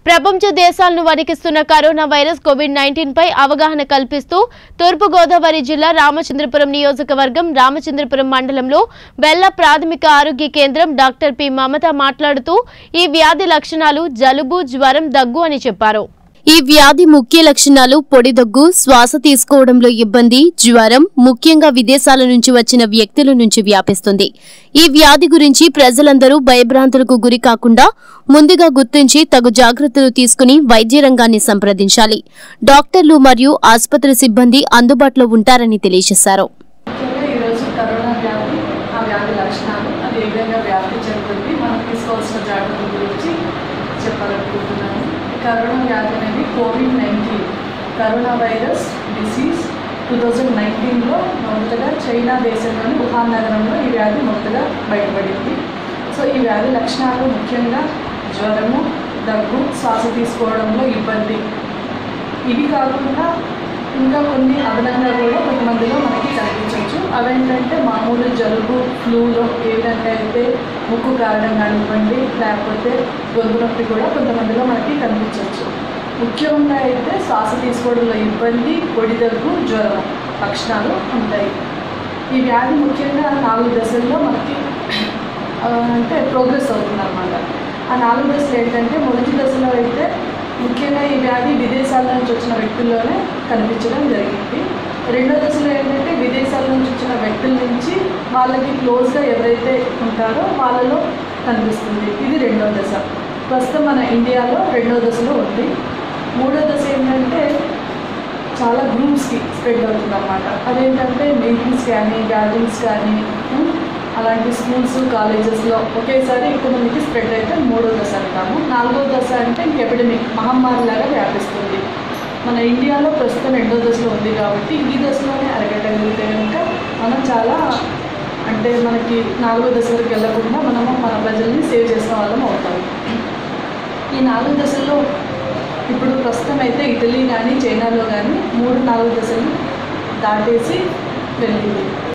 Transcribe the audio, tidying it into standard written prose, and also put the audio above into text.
ప్రపంచ దేశాలను వణికిస్తున్న కరోనా వైరస్ కోవిడ్-19 పై అవగాహన కల్పిస్తూ తూర్పు గోదావరి జిల్లా రామచంద్రపురం నియోజకవర్గం రామచంద్రపురం మండలంలో బెల్ల ప్రాథమిక ఆరోగ్య కేంద్రం డాక్టర్ పి మమత మాట్లాడుతూ ఈ వ్యాధి లక్షణాలు జలుబు జ్వరం దగ్గు అని చెప్పారు। ఈ వ్యాధి ముఖ్య లక్షణాలు పొడి దగ్గు శ్వాస తీసుకోవడంలో ఇబ్బంది జ్వరం ముఖ్యంగా విదేశాల నుంచి వచ్చిన వ్యక్తుల నుంచి వ్యాపిస్తుంది। ఈ వ్యాధి గురించి ప్రజలందరూ భయభ్రాంతులకు గురి కాకుండా ముందుగా గుర్తించి తగు జాగ్రత్తలు తీసుకుని వైద్య రంగాన్ని సంప్రదించాలి। డాక్టర్లు మరియు ఆసుపత్రి సిబ్బంది అందుబాటులో ఉంటారని తెలియజేశారు। కరోనా వ్యాధి అనేది కోవిడ్-19 కరోనా వైరస్ డిసీజ్ 2019లో మొదటగా చైనా దేశంలోని వుహాన్ నగరంలో ఈ వ్యాధి మొదటగా బయటపడింది। సో ఈ వ్యాధి లక్షణాలు ముఖ్యంగా జ్వరము దగ్గు శ్వాస తీసుకోవడంలో ఇబ్బంది ఇవి కాకుండా ఇంకా కొన్ని అదనంగా కూడా కొంతమందిలో మనకి కనిపించవచ్చు। అవేంటంటే మామూలు జలుబు ఫ్లూలో ఏ విధంగా అయితే ముక్కు కారడం కానివ్వండి లేకపోతే గొంతు నొప్పి కూడా కొంతమందిలో మనకి కనిపించవచ్చు। ముఖ్యంగా అయితే శ్వాస తీసుకోవడంలో ఇబ్బంది పొడి దగ్గు జ్వరం లక్షణాలు ఉంటాయి। ఈ వ్యాధి ముఖ్యంగా 4 దశల్లో మనకి అంటే ప్రోగ్రెస్ అవుతుందన్నమాట। ఆ 4 దశలు ఏంటంటే మొదటి దశలో అయితే ముఖ్యంగా ఈ వ్యాధి విదేశాల నుంచి వచ్చిన వ్యక్తుల్లోనే కనిపించడం జరిగింది। రెండో దశలో ఏంటంటే విదేశాల నుంచి వచ్చిన వ్యక్తుల నుంచి వాళ్ళకి క్లోజ్గా ఎవరైతే ఉంటారో వాళ్ళలో కనిపిస్తుంది, ఇది రెండో దశ। ప్రస్తుతం మన ఇండియాలో రెండో దశలో ఉంది। మూడో దశ ఏంటంటే చాలా గ్రూప్స్కి స్ప్రెడ్ అవుతుందన్నమాట। అదేంటంటే మీటింగ్స్ కానీ గ్యాదరింగ్స్ కానీ అలాంటి స్కూల్స్ కాలేజెస్లో ఒకేసారి ఎక్కువ మందికి స్ప్రెడ్ అయితే మూడో దశ అంటాము। నాలుగో దశ అంటే ఎపిడమిక్ మహమ్మారిలాగా వ్యాపిస్తుంది। మన ఇండియాలో ప్రస్తుతం రెండో దశలో ఉంది కాబట్టి ఈ దశలోనే అరగట్టగలిగితే కనుక మనం చాలా అంటే మనకి 4వ దశ వరకు వెళ్ళకుండా మనము మన ప్రజల్ని సేవ్ చేసిన వాళ్ళం అవుతాము। ఈ 4 దశల్లో ఇప్పుడు ప్రస్తుతం అయితే ఇటలీ కానీ చైనాలో కానీ 3-4 దశలు దాటేసి వెళ్ళింది।